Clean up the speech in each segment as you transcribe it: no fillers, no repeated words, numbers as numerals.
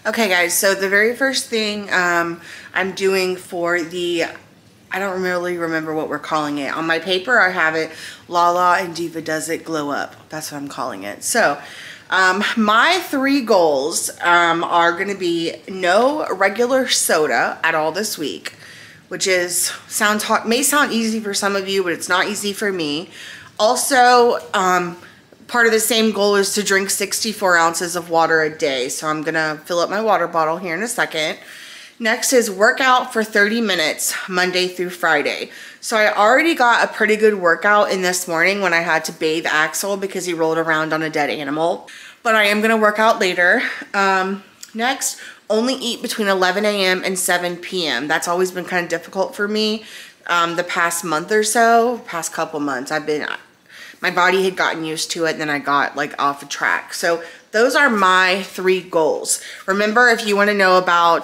Okay guys, so the very first thing I'm doing for the, I don't really remember what we're calling it. On my paper I have it, Lala and Diva Does It Glow Up. That's what I'm calling it. So my 3 goals are gonna be no regular soda at all this week, which is, may sound easy for some of you, but it's not easy for me. Also, part of the same goal is to drink 64 ounces of water a day. So I'm gonna fill up my water bottle here in a second. Next is work out for 30 minutes, Monday through Friday. So I already got a pretty good workout in this morning when I had to bathe Axel because he rolled around on a dead animal. But I am gonna work out later. Next, only eat between 11 a.m. and 7 p.m. That's always been kind of difficult for me. The past month or so, past couple months, my body had gotten used to it, and then I got like off track. So those are my 3 goals. Remember, if you want to know about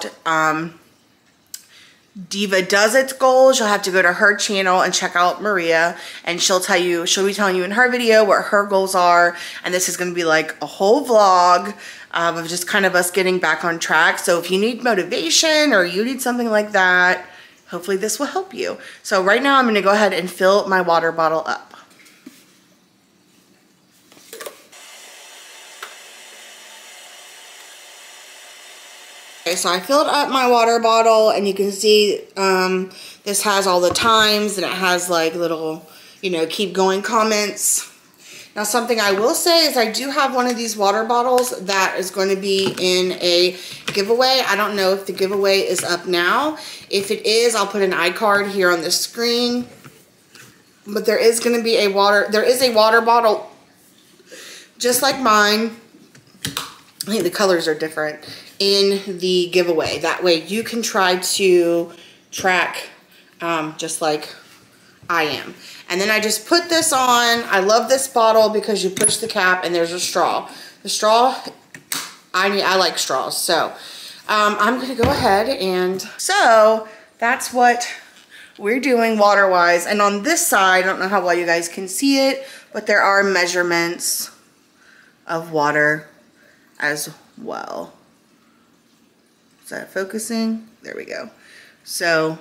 Diva Does It's goals, you'll have to go to her channel and check out Maria, and she'll be telling you in her video what her goals are. And this is going to be like a whole vlog of just kind of us getting back on track. So if you need motivation or you need something like that, hopefully this will help you. So right now I'm going to go ahead and fill my water bottle up. Okay, so I filled up my water bottle, and you can see this has all the times, and it has like little, keep going comments. Now something I will say is I do have one of these water bottles that is going to be in a giveaway. I don't know if the giveaway is up now. If it is, I'll put an iCard here on the screen. But there is going to be a water bottle just like mine. I think the colors are different in the giveaway. That way you can try to track just like I am. And then I just put this on. I love this bottle because you push the cap and there's a straw. The straw, I like straws. So I'm gonna go ahead, and so that's what we're doing water wise. And on this side, I don't know how well you guys can see it, but there are measurements of water as well. Is that focusing? There we go. So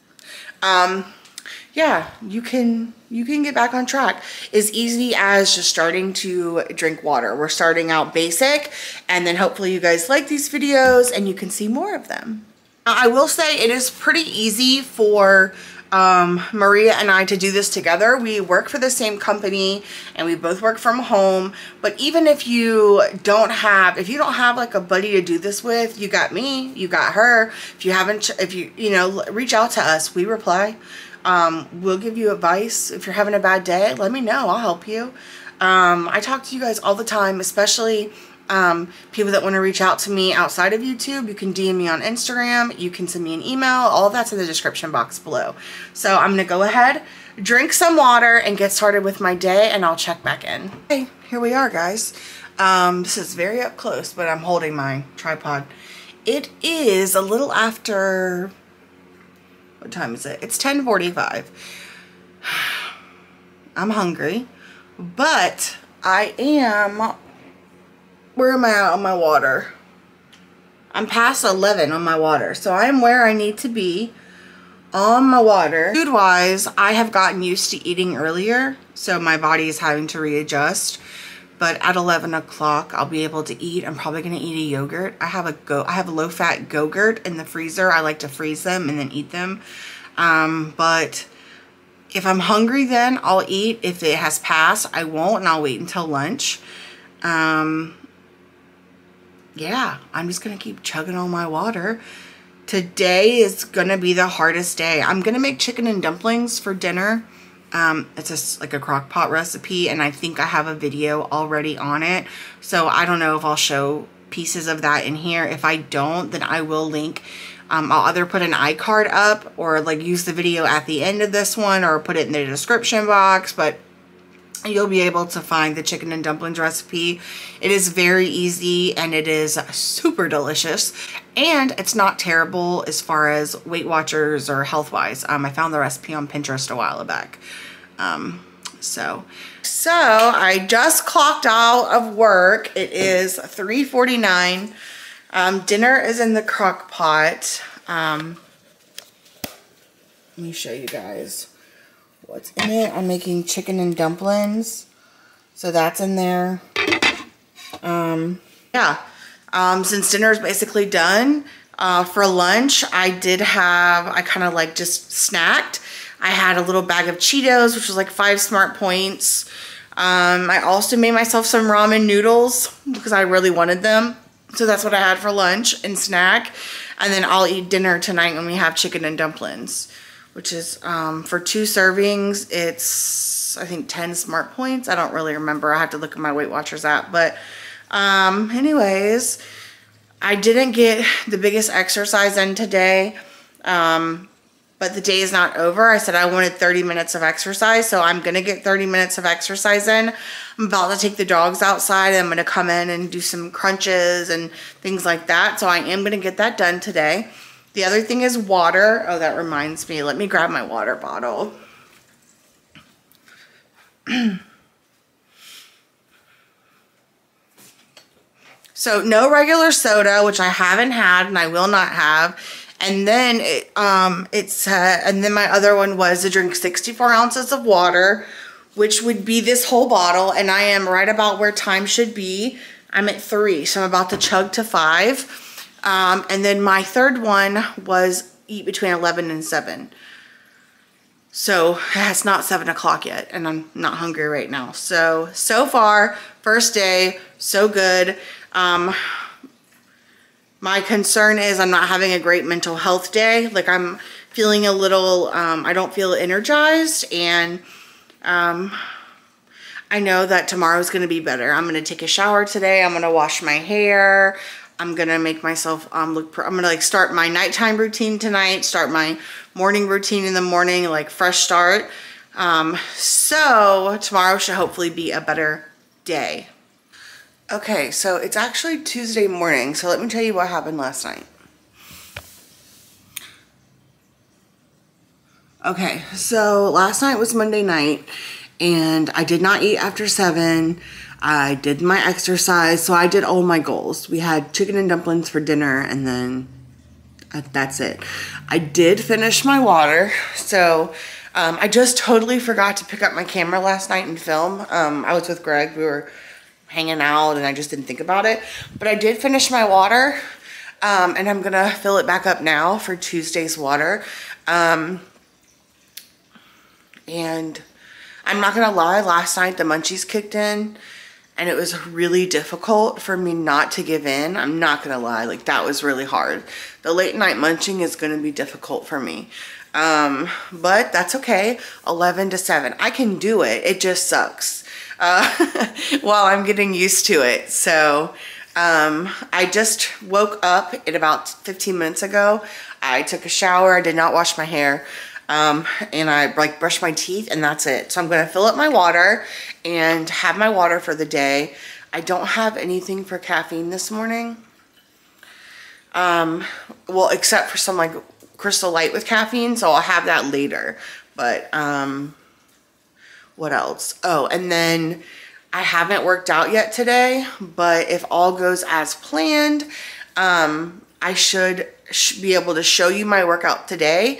yeah, you can get back on track as easy as just starting to drink water. We're starting out basic, and then hopefully you guys like these videos and you can see more of them. I will say it is pretty easy for Maria and I to do this together. We work for the same company and we both work from home. But even if you don't have like a buddy to do this with, you got me, you got her. If you reach out to us, we reply. We'll give you advice. If you're having a bad day, let me know. I'll help you. I talk to you guys all the time, especially people that want to reach out to me outside of YouTube. You can DM me on Instagram. You can send me an email. All of that's in the description box below. So I'm going to go ahead, drink some water, and get started with my day, and I'll check back in. Okay, here we are, guys. This is very up close, but I'm holding my tripod. It is a little after... What time is it? It's 10:45. I'm hungry, but I am... Where am I at on my water? I'm past 11 on my water, so I'm where I need to be on my water. Food-wise, I have gotten used to eating earlier, so my body is having to readjust. But at 11 o'clock, I'll be able to eat. I'm probably going to eat a yogurt. I have a low-fat Go-Gurt in the freezer. I like to freeze them and then eat them. But if I'm hungry, then I'll eat. If it has passed, I won't, and I'll wait until lunch. Yeah, I'm just going to keep chugging on my water. Today is going to be the hardest day. I'm going to make chicken and dumplings for dinner. It's like a crock pot recipe, and I think I have a video already on it. So I don't know if I'll show pieces of that in here. If I don't, then I will link. I'll either put an iCard up or like use the video at the end of this one or put it in the description box, but you'll be able to find the chicken and dumplings recipe. It is very easy and it is super delicious, and it's not terrible as far as Weight Watchers or health-wise. I found the recipe on Pinterest a while back. So I just clocked out of work. It is 3:49. Dinner is in the crock pot. Let me show you guys what's in it. I'm making chicken and dumplings, so that's in there. Yeah, since dinner is basically done, for lunch I kind of like just snacked. I had a little bag of Cheetos, which was like 5 Smart Points. I also made myself some ramen noodles because I really wanted them. So that's what I had for lunch and snack. And then I'll eat dinner tonight when we have chicken and dumplings, which is for 2 servings, it's I think 10 Smart Points. I don't really remember. I have to look at my Weight Watchers app. But anyways, I didn't get the biggest exercise in today. But the day is not over. I said I wanted 30 minutes of exercise, so I'm going to get 30 minutes of exercise in. I'm about to take the dogs outside, and I'm going to come in and do some crunches and things like that. So I am going to get that done today. The other thing is water. Oh, that reminds me. Let me grab my water bottle. So no regular soda, which I haven't had and I will not have. And then and then my other one was to drink 64 ounces of water, which would be this whole bottle. And I am right about where time should be. I'm at 3, so I'm about to chug to 5. And then my third one was eat between 11 and 7. So it's not 7 o'clock yet, and I'm not hungry right now. So far, first day, so good. My concern is I'm not having a great mental health day. Like I'm feeling a little, I don't feel energized, and I know that tomorrow's gonna be better. I'm gonna take a shower today. I'm gonna wash my hair. I'm gonna make myself I'm gonna like start my nighttime routine tonight, start my morning routine in the morning, like fresh start. So tomorrow should hopefully be a better day. Okay, so it's actually Tuesday morning, so let me tell you what happened last night. Okay, so last night was Monday night, and I did not eat after 7. I did my exercise, so I did all my goals. We had chicken and dumplings for dinner, and then that's it. I did finish my water, so I just totally forgot to pick up my camera last night and film. I was with Greg. We were hanging out and I just didn't think about it, but I did finish my water, and I'm gonna fill it back up now for Tuesday's water. And I'm not gonna lie, last night the munchies kicked in and it was really difficult for me not to give in. I'm not gonna lie, like that was really hard. The late night munching is gonna be difficult for me, but that's okay. 11 to 7, I can do it. It just sucks while I'm getting used to it. So I just woke up at about 15 minutes ago. I took a shower. I did not wash my hair, and I like brushed my teeth, and that's it. So I'm gonna fill up my water and have my water for the day. I don't have anything for caffeine this morning, well, except for some like Crystal Light with caffeine, so I'll have that later. But what else? Oh, and then I haven't worked out yet today, but if all goes as planned, I should be able to show you my workout today.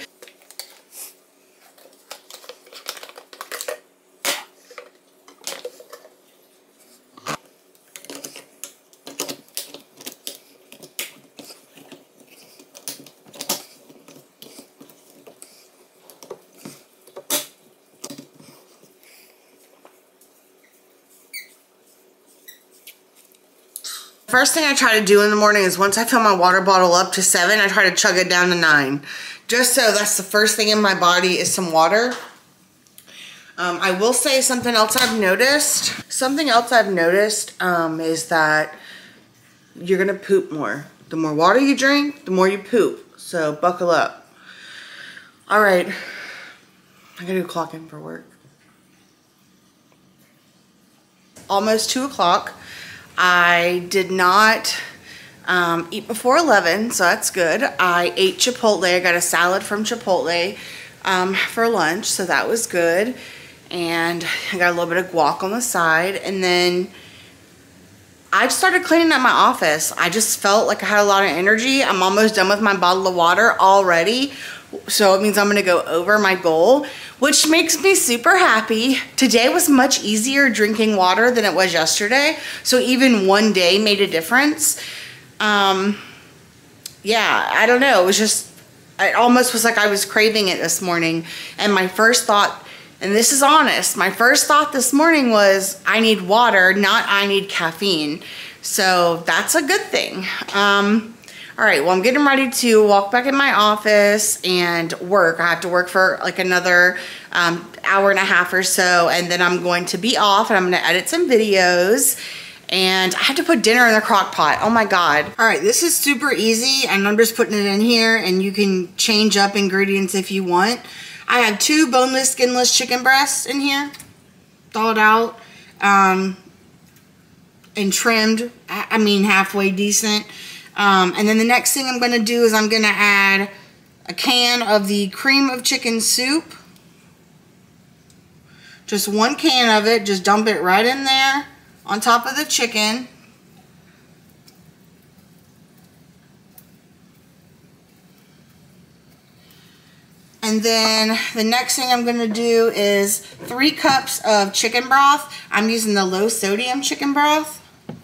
First thing I try to do in the morning is once I fill my water bottle up to 7, I try to chug it down to 9. Just so that's the first thing in my body is some water. I will say something else I've noticed. Something else I've noticed is that you're gonna poop more. The more water you drink, the more you poop. So buckle up. All right, I gotta go clock in for work. Almost 2 o'clock. I did not eat before 11, so that's good. I ate Chipotle. I got a salad from Chipotle for lunch, so that was good. And I got a little bit of guac on the side. And then I started cleaning up my office. I just felt like I had a lot of energy. I'm almost done with my bottle of water already. So it means I'm gonna go over my goal, which makes me super happy. Today was much easier drinking water than it was yesterday. So even one day made a difference. Yeah, I don't know. It almost was like I was craving it this morning. And my first thought, and this is honest, my first thought this morning was I need water, not I need caffeine. So that's a good thing. All right, well, I'm getting ready to walk back in my office and work. I have to work for like another hour and a half or so, and then I'm going to be off and I'm gonna edit some videos. And I have to put dinner in the crock pot. Oh my God. All right, this is super easy, and I'm just putting it in here, and you can change up ingredients if you want. I have 2 boneless, skinless chicken breasts in here, thawed out, and trimmed, I mean halfway decent. And then the next thing I'm going to do is I'm going to add a can of the cream of chicken soup. Just 1 can of it. Just dump it right in there on top of the chicken. And then the next thing I'm going to do is 3 cups of chicken broth. I'm using the low sodium chicken broth.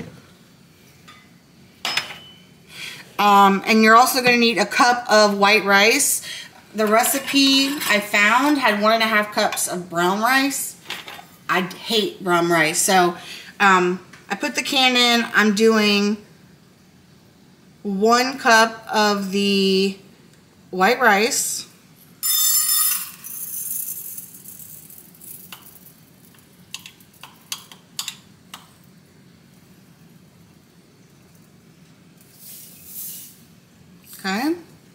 And you're also going to need a cup of white rice. The recipe I found had 1.5 cups of brown rice. I hate brown rice. So I put the can in. I'm doing 1 cup of the white rice. Okay.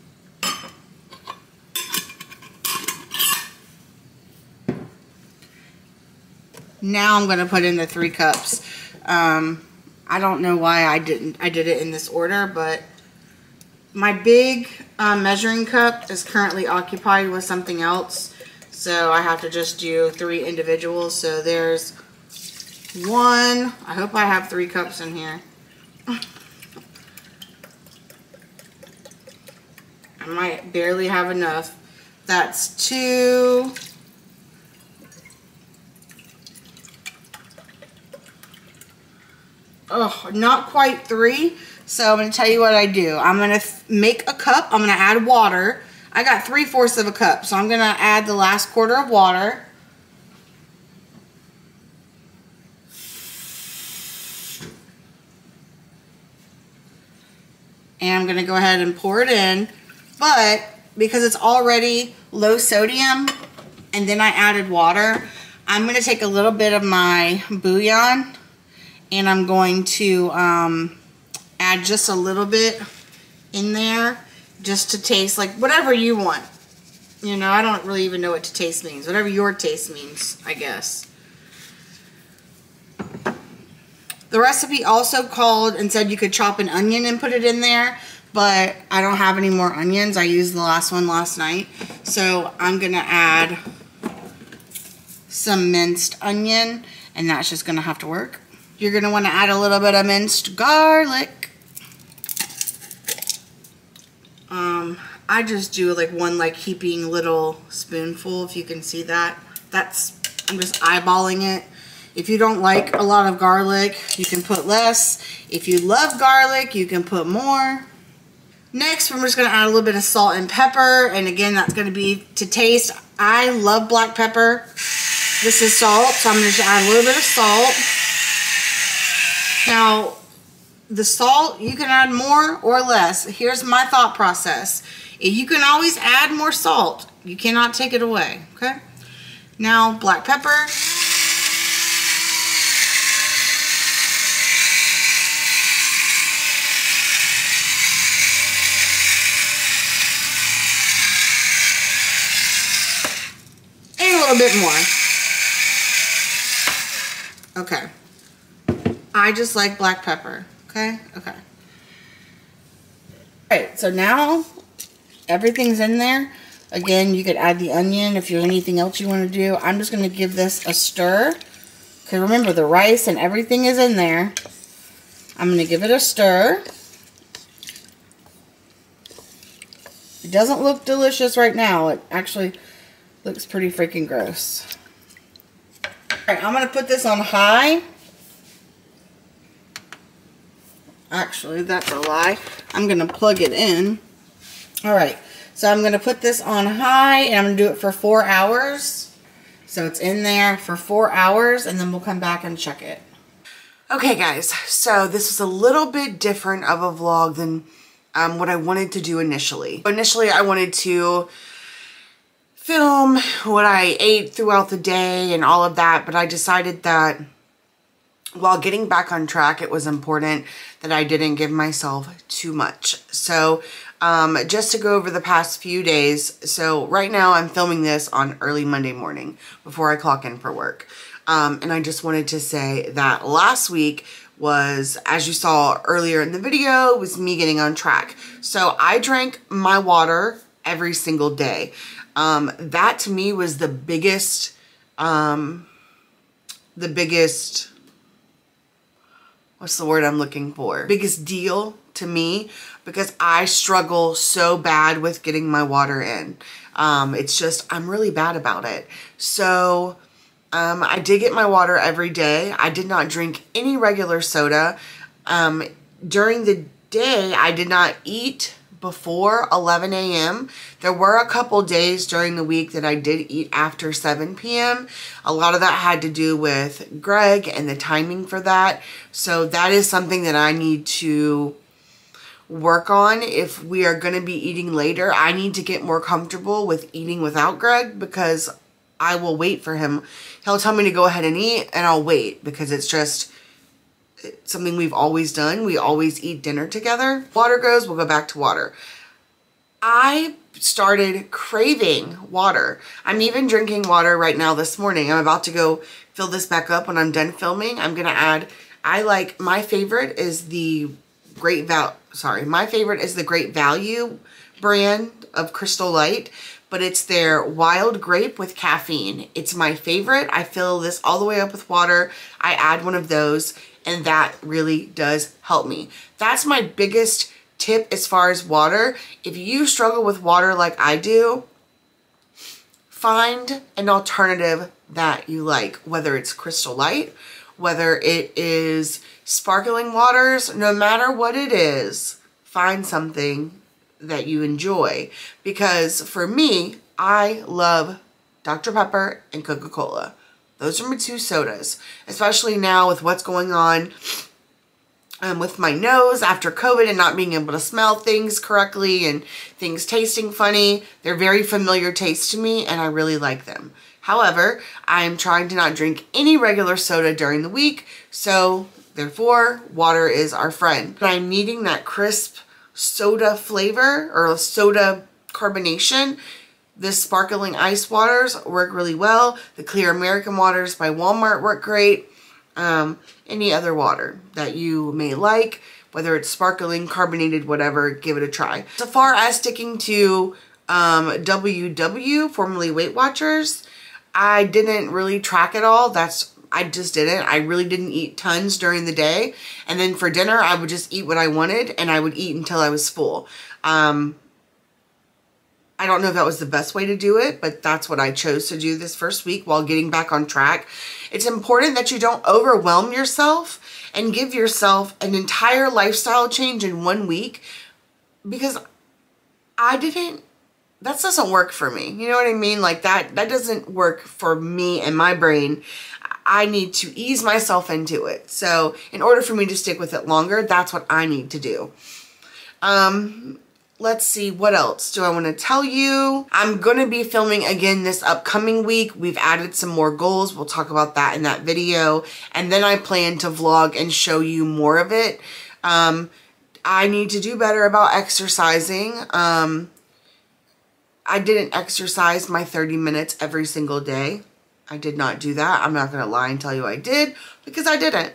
Now I'm going to put in the 3 cups. I don't know why I did it in this order, but my big measuring cup is currently occupied with something else. So I have to just do 3 individuals. So there's 1. I hope I have 3 cups in here. I might barely have enough. That's 2. Oh, not quite 3. So I'm going to tell you what I do. I'm going to make a cup. I'm going to add water. I got 3/4 of a cup. So I'm going to add the last 1/4 of water. And I'm going to go ahead and pour it in. But because it's already low sodium and then I added water, I'm going to take a little bit of my bouillon and I'm going to add just a little bit in there just to taste, like whatever you want. You know, I don't really even know what to taste means. Whatever your taste means, I guess. The recipe also called and said you could chop an onion and put it in there, but I don't have any more onions. I used the last one last night. So I'm going to add some minced onion, and that's just going to have to work. You're going to want to add a little bit of minced garlic. I just do like 1 like heaping little spoonful, if you can see that. I'm just eyeballing it. If you don't like a lot of garlic, you can put less. If you love garlic, you can put more. Next, we're just going to add a little bit of salt and pepper. And again, that's going to be to taste. I love black pepper. This is salt, so I'm going to just add a little bit of salt. Now, the salt, you can add more or less. Here's my thought process. You can always add more salt. You cannot take it away, okay? Now, black pepper. And a little bit more. Okay. I just like black pepper. Okay? Okay. Alright, so now everything's in there. Again, you could add the onion if there's anything else you want to do. I'm just going to give this a stir. Because remember, the rice and everything is in there. I'm going to give it a stir. It doesn't look delicious right now. It actually looks pretty freaking gross. Alright, I'm going to put this on high. Actually, that's a lie. I'm going to plug it in. Alright, so I'm going to put this on high and I'm going to do it for 4 hours. So it's in there for 4 hours and then we'll come back and check it. Okay guys, so this is a little bit different of a vlog than what I wanted to do initially. Initially, I wanted to film what I ate throughout the day and all of that, but I decided that while getting back on track, it was important that I didn't give myself too much. So just to go over the past few days, so right now I'm filming this on early Monday morning before I clock in for work. And I just wanted to say that last week was, as you saw earlier in the video, was me getting on track. So I drank my water every single day. That to me was the biggest, what's the word I'm looking for? Biggest deal to me, because I struggle so bad with getting my water in. It's just, I'm really bad about it. So I did get my water every day. I did not drink any regular soda. During the day, I did not eat before 11 a.m. There were a couple days during the week that I did eat after 7 p.m. A lot of that had to do with Greg and the timing for that. So that is something that I need to work on. If we are going to be eating later, I need to get more comfortable with eating without Greg, because I will wait for him. He'll tell me to go ahead and eat and I'll wait, because it's just something we've always done. We always eat dinner together. Water goes, we'll go back to water. I started craving water. I'm even drinking water right now this morning. I'm about to go fill this back up when I'm done filming. I'm going to add, my favorite is the Great Value brand of Crystal Light, but it's their wild grape with caffeine. It's my favorite. I fill this all the way up with water. I add one of those, and that really does help me. That's my biggest tip as far as water. If you struggle with water like I do, find an alternative that you like, whether it's Crystal Light, whether it is sparkling waters, no matter what it is, find something that you enjoy. Because for me, I love Dr. Pepper and Coca-Cola. Those are my two sodas, especially now with what's going on with my nose after COVID and not being able to smell things correctly and things tasting funny. They're very familiar taste to me and I really like them. However, I'm trying to not drink any regular soda during the week, so therefore water is our friend. But I'm needing that crisp soda flavor or soda carbonation. The sparkling ice waters work really well. The clear American waters by Walmart work great. Any other water that you may like, whether it's sparkling, carbonated, whatever, give it a try. So far as sticking to WW, formerly Weight Watchers, I didn't really track it all. I just didn't. I really didn't eat tons during the day. And then for dinner, I would just eat what I wanted and I would eat until I was full. I don't know if that was the best way to do it, but that's what I chose to do this first week while getting back on track. It's important that you don't overwhelm yourself and give yourself an entire lifestyle change in 1 week, because that doesn't work for me. You know what I mean? Like that doesn't work for me and my brain. I need to ease myself into it. So in order for me to stick with it longer, that's what I need to do. Let's see, what else do I want to tell you? I'm going to be filming again this upcoming week. We've added some more goals. We'll talk about that in that video. And then I plan to vlog and show you more of it. I need to do better about exercising. I didn't exercise my 30 minutes every single day. I did not do that. I'm not going to lie and tell you I did, because I didn't.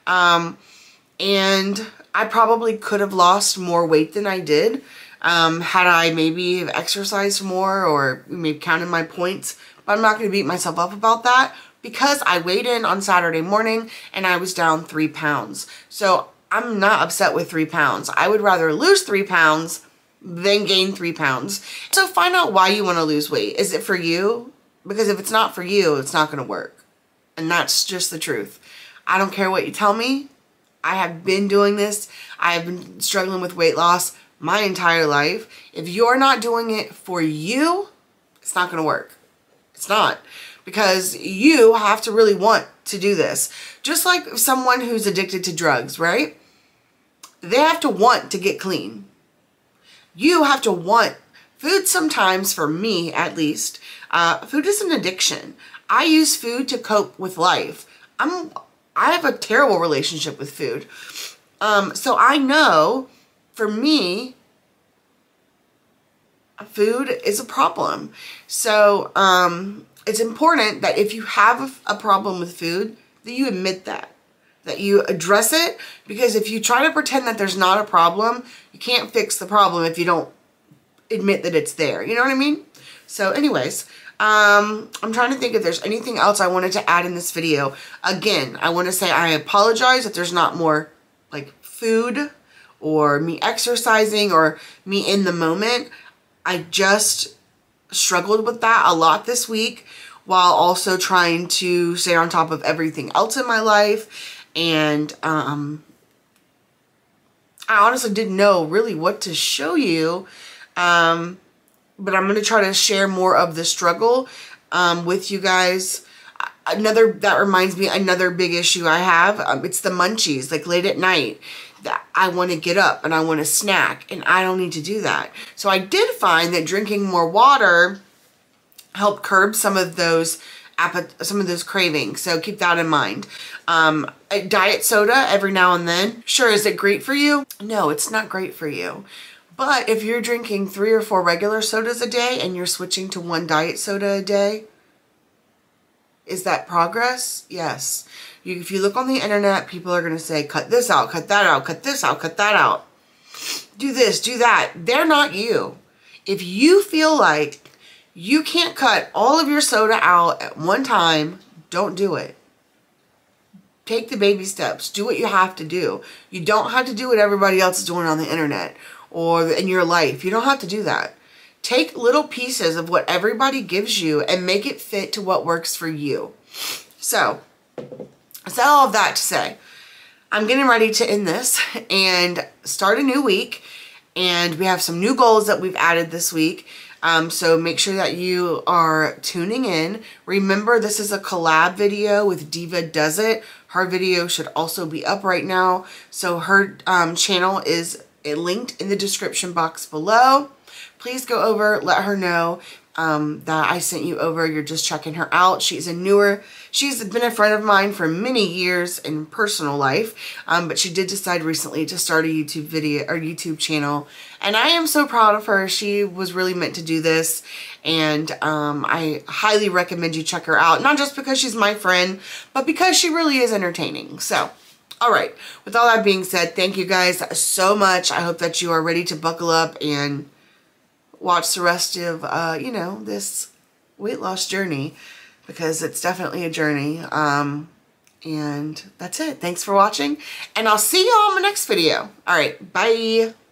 And I probably could have lost more weight than I did. Had I maybe have exercised more or maybe counted my points, but I'm not going to beat myself up about that, because I weighed in on Saturday morning and I was down 3 pounds. So I'm not upset with 3 pounds. I would rather lose 3 pounds than gain 3 pounds. So find out why you want to lose weight. Is it for you? Because if it's not for you, it's not going to work. And that's just the truth. I don't care what you tell me. I have been doing this. I have been struggling with weight loss my entire life. If you're not doing it for you, it's not going to work. It's not. Because you have to really want to do this. Just like someone who's addicted to drugs, right? They have to want to get clean. You have to want food. Sometimes, for me at least, food is an addiction. I use food to cope with life. I have a terrible relationship with food. So I know, for me, food is a problem. So it's important that if you have a problem with food, that you admit that you address it, because if you try to pretend that there's not a problem, you can't fix the problem if you don't admit that it's there. You know what I mean? So anyways, I'm trying to think if there's anything else I wanted to add in this video. Again, I want to say I apologize if there's not more like food or me exercising or me in the moment. I just struggled with that a lot this week, while also trying to stay on top of everything else in my life. And I honestly didn't know really what to show you. But I'm going to try to share more of the struggle with you guys. That reminds me, another big issue I have, it's the munchies, like late at night. That I want to get up and I want to snack, and I don't need to do that. So I did find that drinking more water helped curb some of those cravings. So keep that in mind. A diet soda every now and then. Sure, is it great for you? No, it's not great for you. But if you're drinking 3 or 4 regular sodas a day and you're switching to 1 diet soda a day, is that progress? Yes. If you look on the internet, people are going to say, cut this out, cut that out, cut this out, cut that out. Do this, do that. They're not you. If you feel like you can't cut all of your soda out at one time, don't do it. Take the baby steps. Do what you have to do. You don't have to do what everybody else is doing on the internet or in your life. You don't have to do that. Take little pieces of what everybody gives you and make it fit to what works for you. So, I said all of that to say, I'm getting ready to end this and start a new week. And we have some new goals that we've added this week. So make sure that you are tuning in. Remember, this is a collab video with Diva Does It. Her video should also be up right now. So her channel is linked in the description box below. Please go over, let her know that I sent you over. You're just checking her out. She's been a friend of mine for many years in personal life, but she did decide recently to start a YouTube channel, and I am so proud of her. She was really meant to do this, and I highly recommend you check her out, not just because she's my friend, but because she really is entertaining. So, all right, with all that being said, thank you guys so much. I hope that you are ready to buckle up and watch the rest of, this weight loss journey, because it's definitely a journey. And that's it. Thanks for watching, and I'll see you all in my next video. All right, bye.